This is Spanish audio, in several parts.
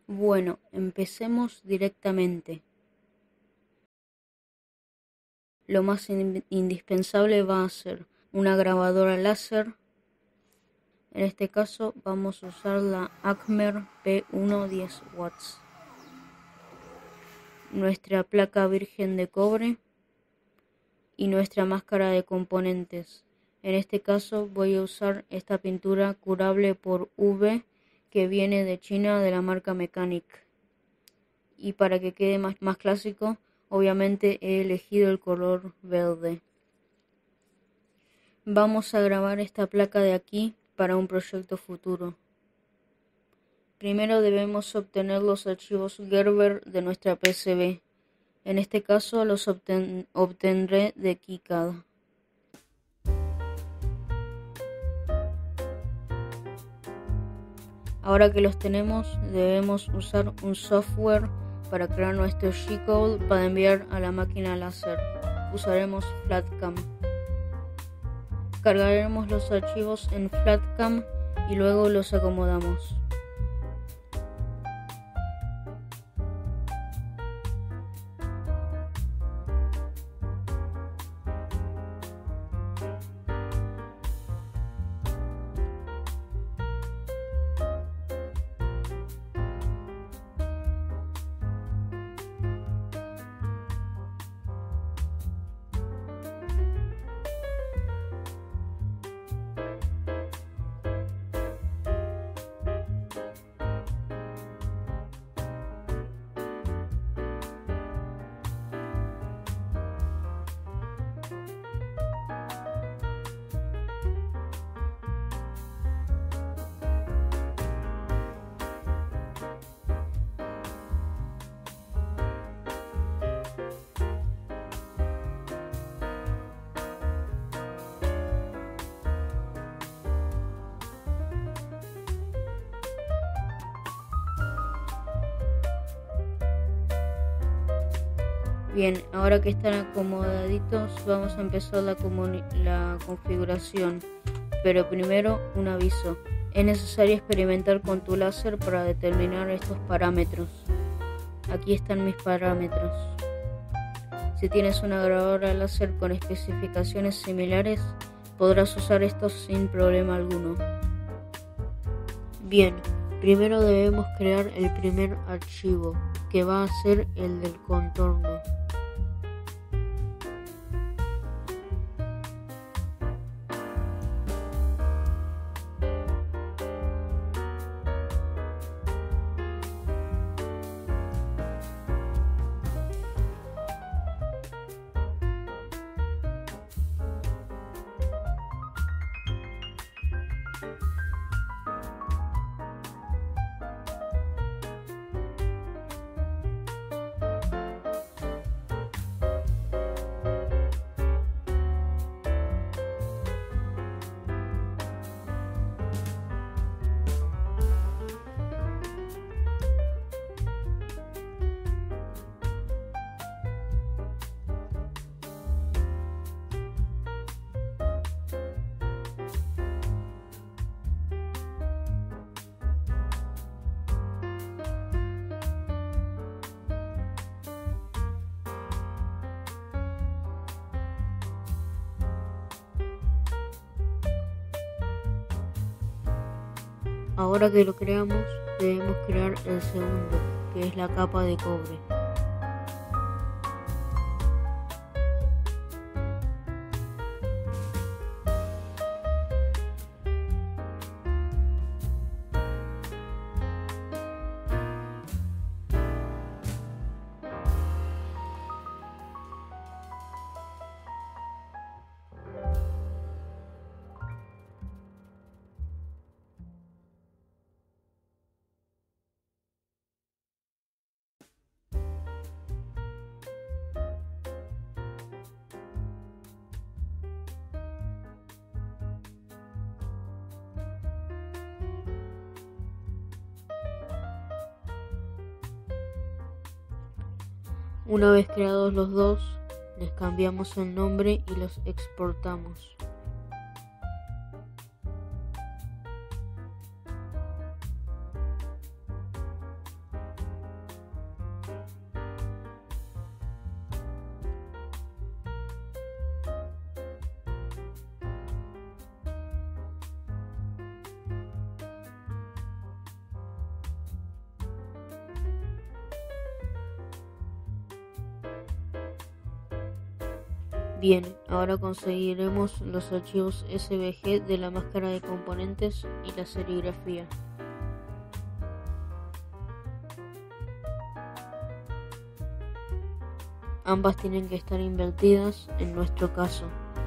Bueno, empecemos directamente. Lo más indispensable va a ser una grabadora láser. En este caso vamos a usar la Acmer P1 10W. Nuestra placa virgen de cobre y nuestra máscara de componentes. En este caso voy a usar esta pintura curable por UV que viene de China de la marca Mechanic. Y para que quede más clásico, obviamente he elegido el color verde. Vamos a grabar esta placa de aquí para un proyecto futuro. Primero debemos obtener los archivos Gerber de nuestra PCB. En este caso los obtendré de KiCad. Ahora que los tenemos, debemos usar un software para crear nuestro G-code para enviar a la máquina láser. Usaremos FlatCam. Cargaremos los archivos en FlatCam y luego los acomodamos. Bien, ahora que están acomodaditos, vamos a empezar la configuración. Pero primero, un aviso. Es necesario experimentar con tu láser para determinar estos parámetros. Aquí están mis parámetros. Si tienes una grabadora láser con especificaciones similares, podrás usar estos sin problema alguno. Bien, primero debemos crear el primer archivo, que va a ser el del contorno. Ahora que lo creamos, debemos crear el segundo, que es la capa de cobre. Una vez creados los dos, les cambiamos el nombre y los exportamos. Bien, ahora conseguiremos los archivos SVG de la máscara de componentes y la serigrafía. Ambas tienen que estar invertidas en nuestro caso.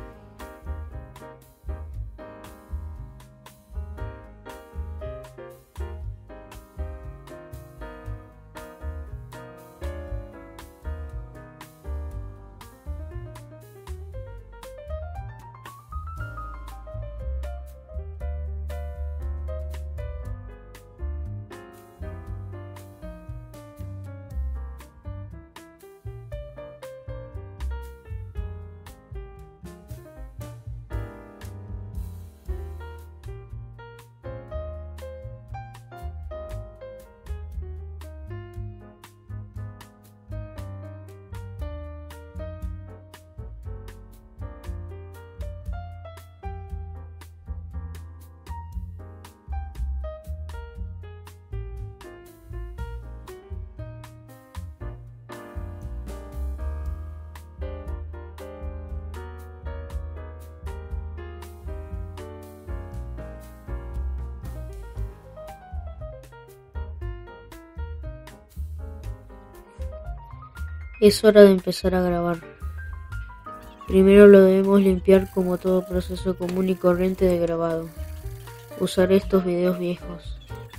Es hora de empezar a grabar. Primero lo debemos limpiar como todo proceso común y corriente de grabado. Usar estos videos viejos.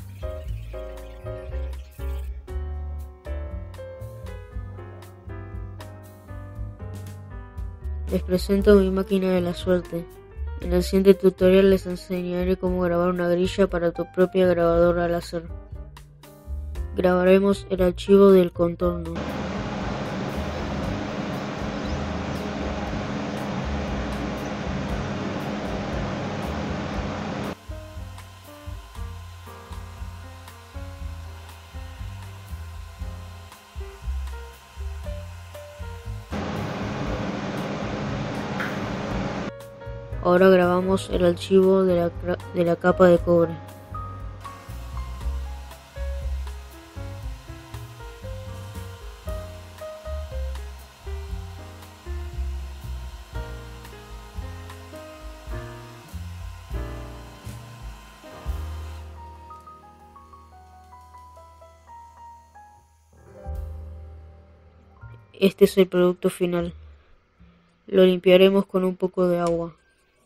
Les presento mi máquina de la suerte. En el siguiente tutorial les enseñaré cómo grabar una grilla para tu propia grabadora láser. Grabaremos el archivo del contorno. Ahora grabamos el archivo de la capa de cobre. Este es el producto final. Lo limpiaremos con un poco de agua.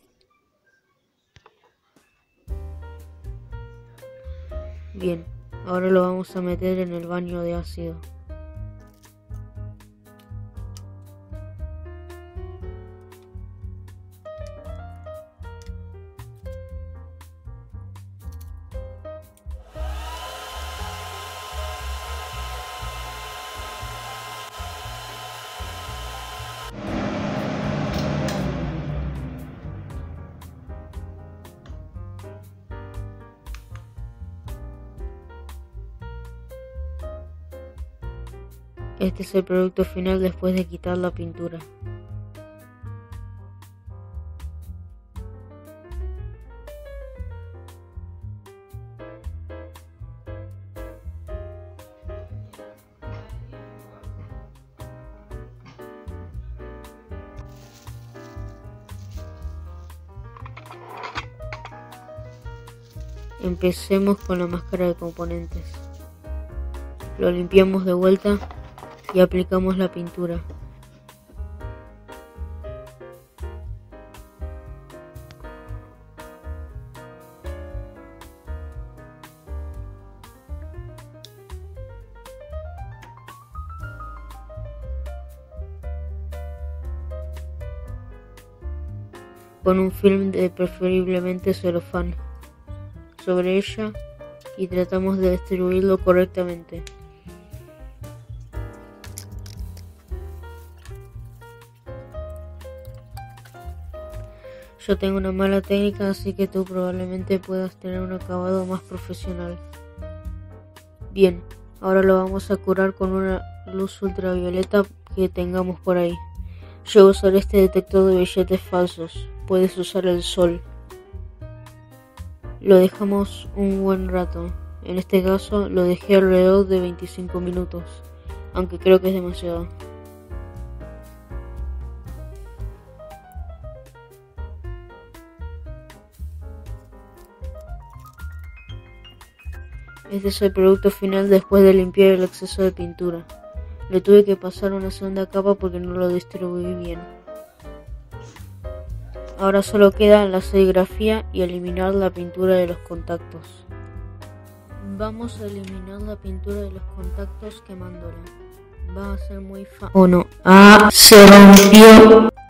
Bien, ahora lo vamos a meter en el baño de ácido. Este es el producto final después de quitar la pintura. Empecemos con la máscara de componentes. Lo limpiamos de vuelta y aplicamos la pintura. Pon un film de preferiblemente celofán sobre ella y tratamos de distribuirlo correctamente. Yo tengo una mala técnica, así que tú probablemente puedas tener un acabado más profesional. Bien, ahora lo vamos a curar con una luz ultravioleta que tengamos por ahí. Yo usaré este detector de billetes falsos. Puedes usar el sol. Lo dejamos un buen rato. En este caso lo dejé alrededor de 25 minutos, aunque creo que es demasiado. Este es el producto final después de limpiar el exceso de pintura. Le tuve que pasar una segunda capa porque no lo distribuí bien. Ahora solo queda la serigrafía y eliminar la pintura de los contactos. Vamos a eliminar la pintura de los contactos quemándola. Va a ser muy fácil. ¿O no? ¡Ah! ¡Se rompió!